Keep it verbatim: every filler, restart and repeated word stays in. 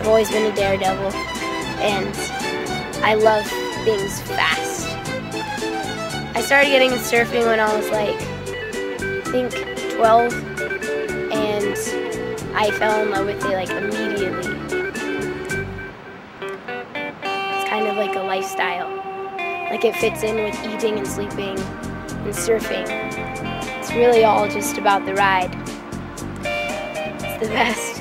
I've always been a daredevil, and I love things fast. I started getting into surfing when I was like, I think twelve, and I fell in love with it like immediately. It's kind of like a lifestyle. Like it fits in with eating and sleeping and surfing. It's really all just about the ride. It's the best.